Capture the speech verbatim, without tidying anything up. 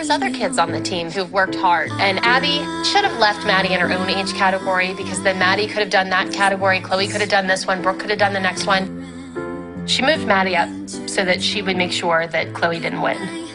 there's other kids on the team who've worked hard. And Abby should have left Maddie in her own age category, because then Maddie could have done that category, Chloe could have done this one, Brooke could have done the next one. She moved Maddie up so that she would make sure that Chloe didn't win.